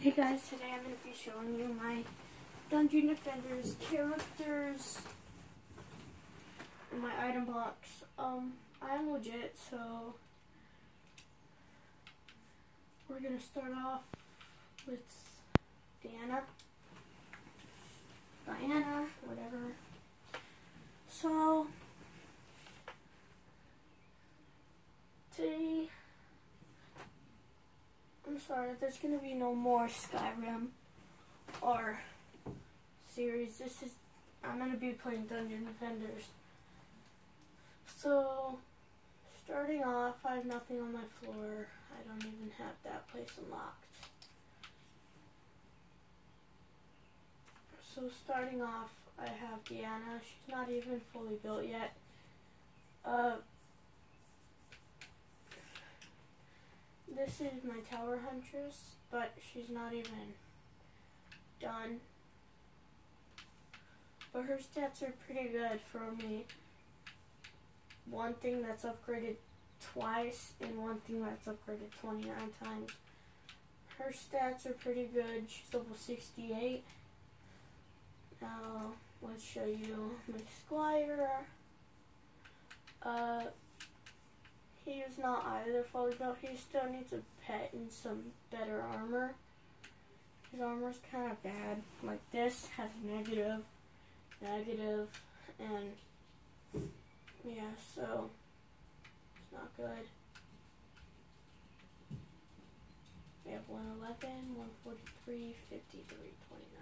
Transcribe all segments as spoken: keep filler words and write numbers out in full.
Hey guys, today I'm going to be showing you my Dungeon Defenders characters in my item box. Um, I'm legit, so we're going to start off with Diana. Diana, whatever. So, today, I'm sorry, there's going to be no more Skyrim or series. This is, I'm going to be playing Dungeon Defenders. So, starting off, I have nothing on my floor. I don't even have that place unlocked. So, starting off, I have Diana. She's not even fully built yet. Uh, This is my Tower Huntress, but she's not even done. But her stats are pretty good for me. One thing that's upgraded twice and one thing that's upgraded twenty-nine times. Her stats are pretty good. She's level sixty-eight. Now, let's show you my Squire. Uh... He is not either fully built. He still needs a pet and some better armor. His armor's kind of bad. Like this has negative, negative, and yeah, so it's not good. We have one eleven, one forty-three, fifty-three,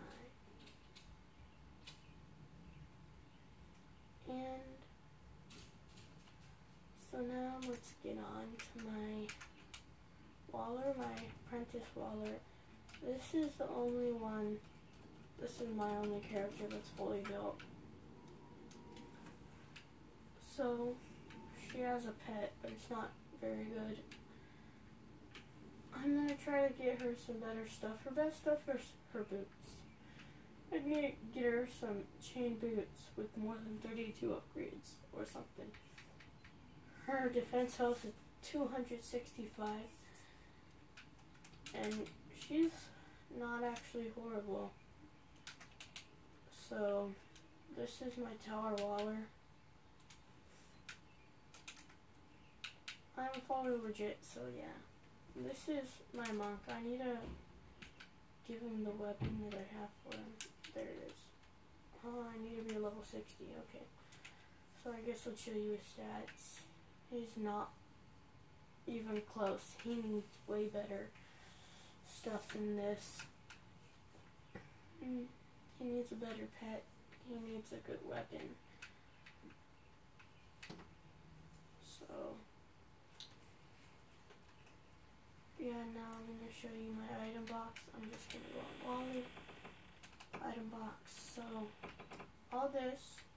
twenty-nine. And so now let's get on to my Waller, my Apprentice Waller. This is the only one, this is my only character that's fully built. So, she has a pet, but it's not very good. I'm going to try to get her some better stuff. Her best stuff is her boots. I need to get her some chain boots with more than thirty-two upgrades or something. Her defense health is two hundred sixty-five, and she's not actually horrible. So, this is my Tower Waller. I'm fully legit, so yeah. This is my monk. I need to give him the weapon that I have for him. There it is. Oh, I need to be level sixty. Okay. So I guess I'll show you his stats. He's not even close. He needs way better stuff than this. He needs a better pet. He needs a good weapon. So, yeah, now I'm going to show you my item box. I'm just going to go on Wally. Item box. So, all this.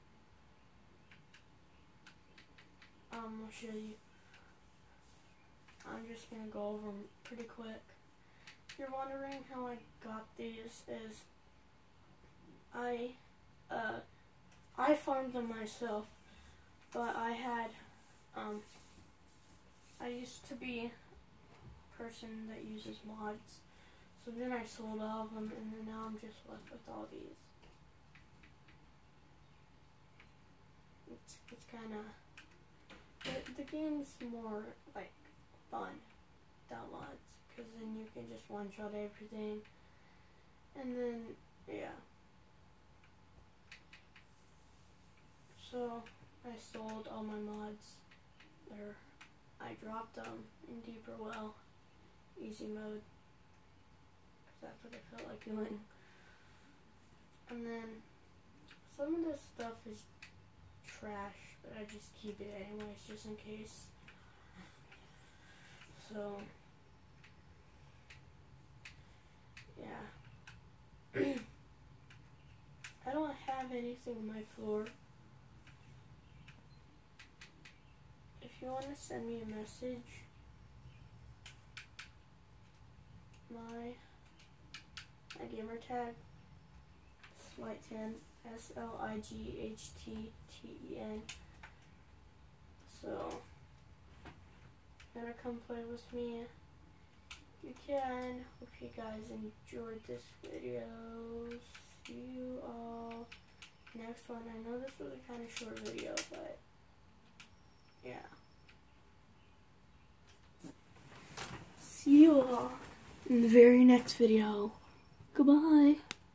Um, I'll show you. I'm just going to go over them pretty quick. If you're wondering how I got these, is I, uh, I farmed them myself, but I had, um, I used to be a person that uses mods, so then I sold all of them, and then now I'm just left with all these. It's, it's kind of... The, the game's more, like, fun without mods, because then you can just one-shot everything, and then, yeah. So, I sold all my mods, or I dropped them in Deeper Well, easy mode, because that's what I felt like doing. And then, some of this stuff is trash, but I just keep it anyways, just in case. So, yeah. I don't have anything on my floor. If you want to send me a message, my, my gamer tag, Slight ten, S L I G H T T E N. So, gonna come play with me. you can. Hope you guys enjoyed this video. See you all next one. I know this was a kind of short video, but yeah. See you all in the very next video. Goodbye.